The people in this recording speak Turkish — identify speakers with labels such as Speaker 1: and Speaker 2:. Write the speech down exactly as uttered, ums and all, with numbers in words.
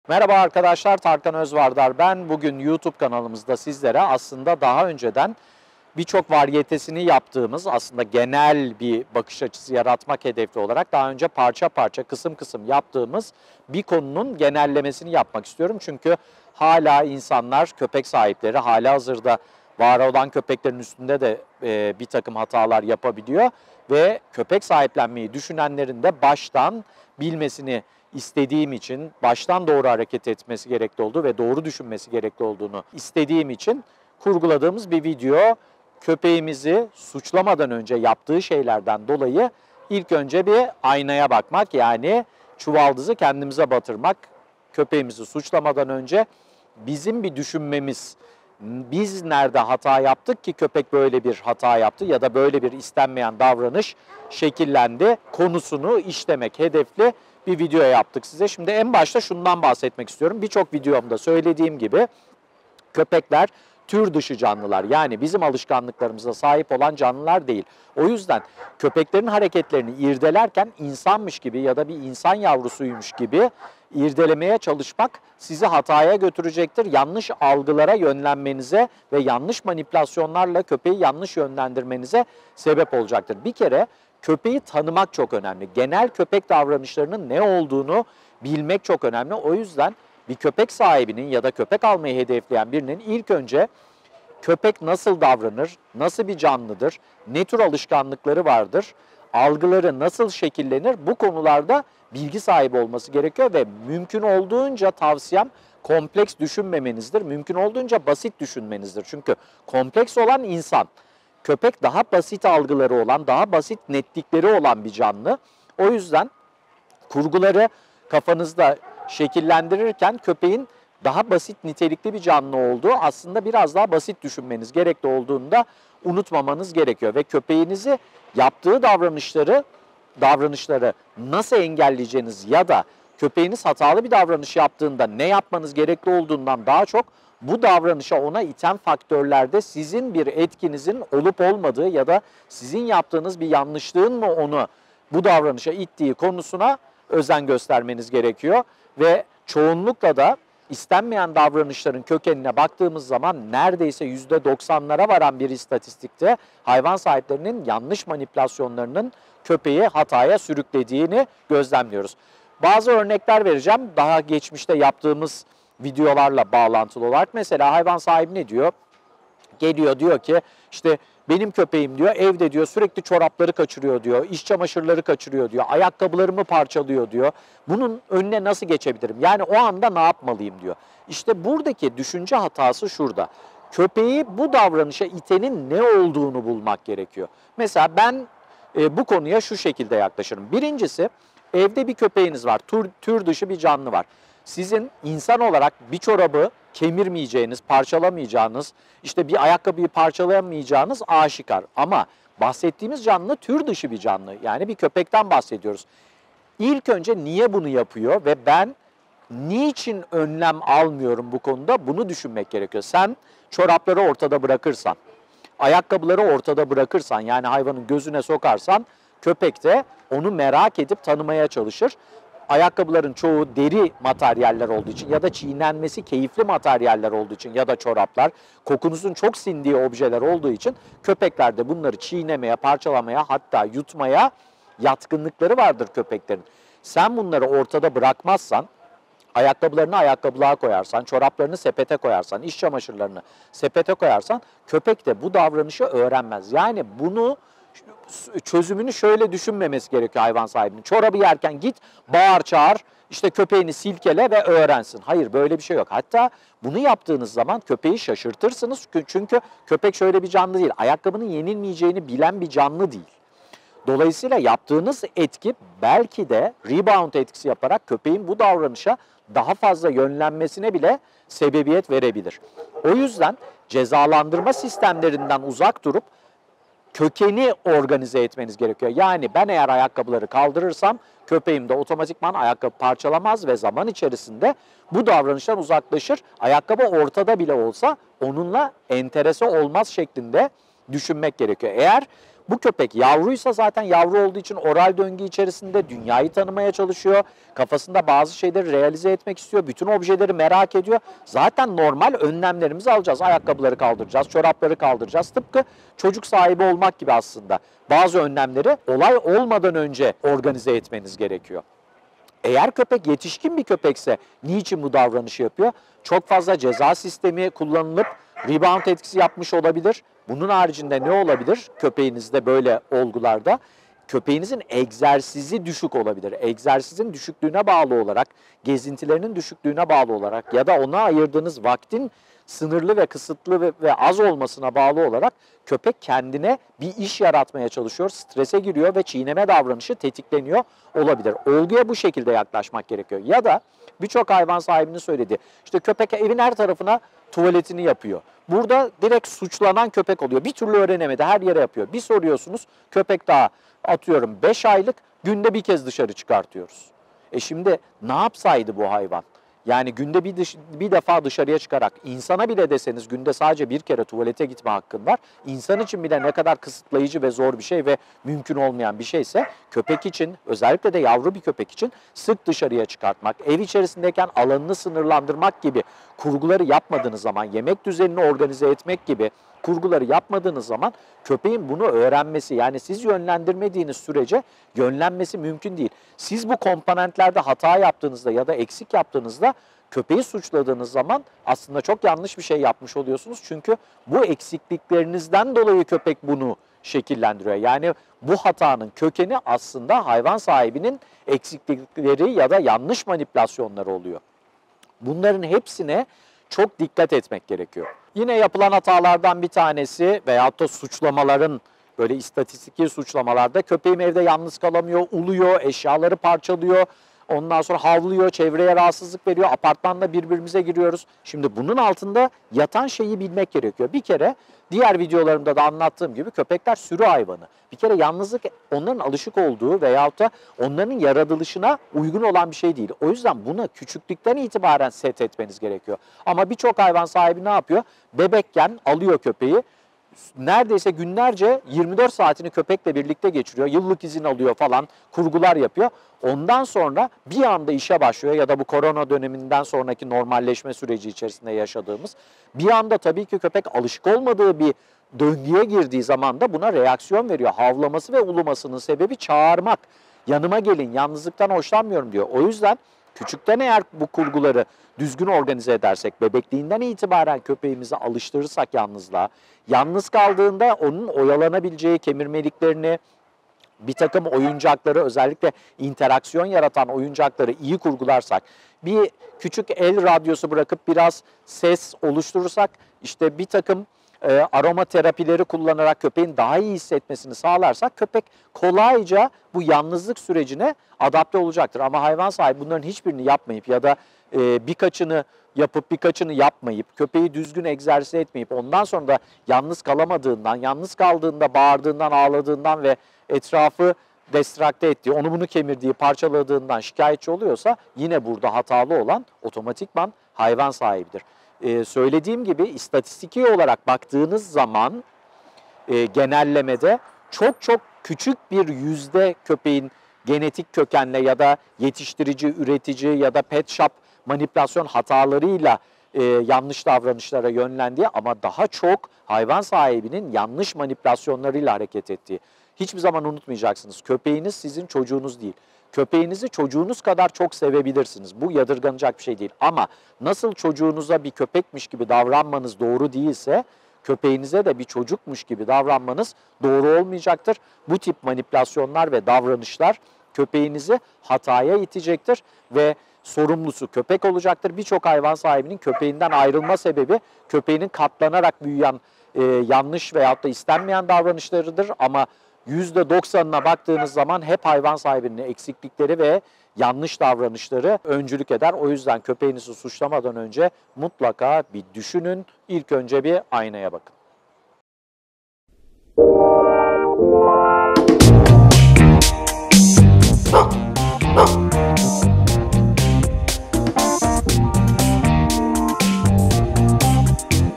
Speaker 1: Merhaba arkadaşlar, Tarkan Özvardar ben. Bugün YouTube kanalımızda sizlere aslında daha önceden birçok varyetesini yaptığımız, aslında genel bir bakış açısı yaratmak hedefli olarak daha önce parça parça, kısım kısım yaptığımız bir konunun genellemesini yapmak istiyorum. Çünkü hala insanlar, köpek sahipleri halihazırda var olan köpeklerin üstünde de e, bir takım hatalar yapabiliyor. Ve köpek sahiplenmeyi düşünenlerin de baştan bilmesini istediğim için, baştan doğru hareket etmesi gerekli olduğu ve doğru düşünmesi gerekli olduğunu istediğim için kurguladığımız bir video. Köpeğimizi suçlamadan önce yaptığı şeylerden dolayı ilk önce bir aynaya bakmak, yani çuvaldızı kendimize batırmak. Köpeğimizi suçlamadan önce bizim bir düşünmemiz, biz nerede hata yaptık ki köpek böyle bir hata yaptı ya da böyle bir istenmeyen davranış şekillendi konusunu işlemek hedefli bir video yaptık size. Şimdi en başta şundan bahsetmek istiyorum. Birçok videomda söylediğim gibi köpekler tür dışı canlılar, yani bizim alışkanlıklarımıza sahip olan canlılar değil. O yüzden köpeklerin hareketlerini irdelerken insanmış gibi ya da bir insan yavrusuymuş gibi irdelemeye çalışmak sizi hataya götürecektir. Yanlış algılara yönlenmenize ve yanlış manipülasyonlarla köpeği yanlış yönlendirmenize sebep olacaktır. Bir kere köpeği tanımak çok önemli. Genel köpek davranışlarının ne olduğunu bilmek çok önemli. O yüzden bir köpek sahibinin ya da köpek almayı hedefleyen birinin ilk önce köpek nasıl davranır, nasıl bir canlıdır, ne tür alışkanlıkları vardır, algıları nasıl şekillenir, bu konularda bilgi sahibi olması gerekiyor ve mümkün olduğunca tavsiyem kompleks düşünmemenizdir. Mümkün olduğunca basit düşünmenizdir. Çünkü kompleks olan insan, köpek daha basit algıları olan, daha basit netlikleri olan bir canlı. O yüzden kurguları kafanızda şekillendirirken köpeğin daha basit nitelikli bir canlı olduğu, aslında biraz daha basit düşünmeniz gerekli olduğunu da unutmamanız gerekiyor. Ve köpeğinizi yaptığı davranışları davranışları nasıl engelleyeceğiniz ya da köpeğiniz hatalı bir davranış yaptığında ne yapmanız gerekli olduğundan daha çok bu davranışa ona iten faktörlerde sizin bir etkinizin olup olmadığı ya da sizin yaptığınız bir yanlışlığın mı onu bu davranışa ittiği konusuna özen göstermeniz gerekiyor. Ve çoğunlukla da istenmeyen davranışların kökenine baktığımız zaman neredeyse yüzde doksanlara varan bir istatistikte hayvan sahiplerinin yanlış manipülasyonlarının köpeği hataya sürüklediğini gözlemliyoruz. Bazı örnekler vereceğim daha geçmişte yaptığımız videolarla bağlantılı olarak. Mesela hayvan sahibi ne diyor? Geliyor diyor ki işte benim köpeğim diyor evde diyor sürekli çorapları kaçırıyor diyor, iç çamaşırları kaçırıyor diyor, ayakkabılarımı parçalıyor diyor. Bunun önüne nasıl geçebilirim? Yani o anda ne yapmalıyım diyor. İşte buradaki düşünce hatası şurada. Köpeği bu davranışa itenin ne olduğunu bulmak gerekiyor. Mesela ben e, bu konuya şu şekilde yaklaşırım. Birincisi, evde bir köpeğiniz var, tür, tür dışı bir canlı var. Sizin insan olarak bir çorabı kemirmeyeceğiniz, parçalamayacağınız, işte bir ayakkabıyı parçalayamayacağınız aşikar. Ama bahsettiğimiz canlı tür dışı bir canlı. Yani bir köpekten bahsediyoruz. İlk önce niye bunu yapıyor ve ben niçin önlem almıyorum bu konuda, bunu düşünmek gerekiyor. Sen çorapları ortada bırakırsan, ayakkabıları ortada bırakırsan, yani hayvanın gözüne sokarsan, köpek de onu merak edip tanımaya çalışır. Ayakkabıların çoğu deri materyaller olduğu için ya da çiğnenmesi keyifli materyaller olduğu için ya da çoraplar kokunuzun çok sindiği objeler olduğu için köpekler de bunları çiğnemeye, parçalamaya, hatta yutmaya yatkınlıkları vardır köpeklerin. Sen bunları ortada bırakmazsan, ayakkabılarını ayakkabılığa koyarsan, çoraplarını sepete koyarsan, iç çamaşırlarını sepete koyarsan köpek de bu davranışı öğrenmez. Yani bunu çözümünü şöyle düşünmemesi gerekiyor hayvan sahibinin. Çorabı yerken git bağır çağır, işte köpeğini silkele ve öğrensin. Hayır, böyle bir şey yok. Hatta bunu yaptığınız zaman köpeği şaşırtırsınız. Çünkü köpek şöyle bir canlı değil. Ayakkabının yenilmeyeceğini bilen bir canlı değil. Dolayısıyla yaptığınız etki belki de rebound etkisi yaparak köpeğin bu davranışa daha fazla yönlenmesine bile sebebiyet verebilir. O yüzden cezalandırma sistemlerinden uzak durup kökeni organize etmeniz gerekiyor. Yani ben eğer ayakkabıları kaldırırsam köpeğim de otomatikman ayakkabı parçalamaz ve zaman içerisinde bu davranıştan uzaklaşır. Ayakkabı ortada bile olsa onunla enterese olmaz şeklinde düşünmek gerekiyor. Eğer Bu köpek yavruysa zaten yavru olduğu için oral döngü içerisinde dünyayı tanımaya çalışıyor. Kafasında bazı şeyleri realize etmek istiyor. Bütün objeleri merak ediyor. Zaten normal önlemlerimizi alacağız. Ayakkabıları kaldıracağız, çorapları kaldıracağız. Tıpkı çocuk sahibi olmak gibi aslında. Bazı önlemleri olay olmadan önce organize etmeniz gerekiyor. Eğer köpek yetişkin bir köpekse niçin bu davranışı yapıyor? Çok fazla ceza sistemi kullanılıp rebound etkisi yapmış olabilir. Bunun haricinde ne olabilir köpeğinizde böyle olgularda? Köpeğinizin egzersizi düşük olabilir. Egzersizin düşüklüğüne bağlı olarak, gezintilerinin düşüklüğüne bağlı olarak ya da ona ayırdığınız vaktin sınırlı ve kısıtlı ve, ve az olmasına bağlı olarak köpek kendine bir iş yaratmaya çalışıyor, strese giriyor ve çiğneme davranışı tetikleniyor olabilir. Olguya bu şekilde yaklaşmak gerekiyor. Ya da birçok hayvan sahibinin söylediği, işte köpek evin her tarafına tuvaletini yapıyor. Burada direkt suçlanan köpek oluyor. Bir türlü öğrenemedi, her yere yapıyor. Bir soruyorsunuz, köpek daha atıyorum beş aylık, günde bir kez dışarı çıkartıyoruz. E şimdi ne yapsaydı bu hayvan? Yani günde bir, dış, bir defa dışarıya çıkarak, insana bile deseniz günde sadece bir kere tuvalete gitme hakkın var. İnsan için bile ne kadar kısıtlayıcı ve zor bir şey ve mümkün olmayan bir şeyse, köpek için, özellikle de yavru bir köpek için sık dışarıya çıkartmak, ev içerisindeyken alanını sınırlandırmak gibi kurguları yapmadığınız zaman, yemek düzenini organize etmek gibi kurguları yapmadığınız zaman köpeğin bunu öğrenmesi, yani siz yönlendirmediğiniz sürece yönlenmesi mümkün değil. Siz bu komponentlerde hata yaptığınızda ya da eksik yaptığınızda köpeği suçladığınız zaman aslında çok yanlış bir şey yapmış oluyorsunuz. Çünkü bu eksikliklerinizden dolayı köpek bunu şekillendiriyor. Yani bu hatanın kökeni aslında hayvan sahibinin eksiklikleri ya da yanlış manipülasyonları oluyor. Bunların hepsine çok dikkat etmek gerekiyor. Yine yapılan hatalardan bir tanesi veyahut da suçlamaların, böyle istatistiki suçlamalarda köpeğim evde yalnız kalamıyor, uluyor, eşyaları parçalıyor, ondan sonra havlıyor, çevreye rahatsızlık veriyor, apartmanla birbirimize giriyoruz. Şimdi bunun altında yatan şeyi bilmek gerekiyor. Bir kere diğer videolarımda da anlattığım gibi köpekler sürü hayvanı. Bir kere yalnızlık onların alışık olduğu veyahut da onların yaratılışına uygun olan bir şey değil. O yüzden buna küçüklükten itibaren set etmeniz gerekiyor. Ama birçok hayvan sahibi ne yapıyor? Bebekken alıyor köpeği. Neredeyse günlerce yirmi dört saatini köpekle birlikte geçiriyor. Yıllık izin alıyor falan, kurgular yapıyor. Ondan sonra bir anda işe başlıyor ya da bu korona döneminden sonraki normalleşme süreci içerisinde yaşadığımız. Bir anda tabii ki köpek alışık olmadığı bir döngüye girdiği zaman da buna reaksiyon veriyor. Havlaması ve ulumasının sebebi çağırmak. Yanıma gelin, yalnızlıktan hoşlanmıyorum diyor. O yüzden küçükten eğer bu kurguları düzgün organize edersek, bebekliğinden itibaren köpeğimizi alıştırırsak yalnızlığa, yalnız kaldığında onun oyalanabileceği kemirmeliklerini, bir takım oyuncakları, özellikle interaksiyon yaratan oyuncakları iyi kurgularsak, bir küçük el radyosu bırakıp biraz ses oluşturursak, işte bir takım e, aroma terapileri kullanarak köpeğin daha iyi hissetmesini sağlarsak, köpek kolayca bu yalnızlık sürecine adapte olacaktır. Ama hayvan sahibi bunların hiçbirini yapmayıp ya da e, birkaçını yapıp birkaçını yapmayıp, köpeği düzgün egzersiz etmeyip, ondan sonra da yalnız kalamadığından, yalnız kaldığında bağırdığından, ağladığından ve etrafı destrakte ettiği, onu bunu kemirdiği, parçaladığından şikayetçi oluyorsa, yine burada hatalı olan otomatikman hayvan sahibidir. Ee, söylediğim gibi istatistiki olarak baktığınız zaman e, genellemede çok çok küçük bir yüzde köpeğin genetik kökenle ya da yetiştirici, üretici ya da pet shop manipülasyon hatalarıyla e, yanlış davranışlara yönlendiği, ama daha çok hayvan sahibinin yanlış manipülasyonlarıyla hareket ettiği. Hiçbir zaman unutmayacaksınız. Köpeğiniz sizin çocuğunuz değil. Köpeğinizi çocuğunuz kadar çok sevebilirsiniz. Bu yadırganacak bir şey değil. Ama nasıl çocuğunuza bir köpekmiş gibi davranmanız doğru değilse, köpeğinize de bir çocukmuş gibi davranmanız doğru olmayacaktır. Bu tip manipülasyonlar ve davranışlar köpeğinizi hataya itecektir ve sorumlusu köpek olacaktır. Birçok hayvan sahibinin köpeğinden ayrılma sebebi köpeğinin katlanarak büyüyen e, yanlış veyahut da istenmeyen davranışlarıdır. Ama yüzde doksanına baktığınız zaman hep hayvan sahibinin eksiklikleri ve yanlış davranışları öncülük eder. O yüzden köpeğinizi suçlamadan önce mutlaka bir düşünün. İlk önce bir aynaya bakın.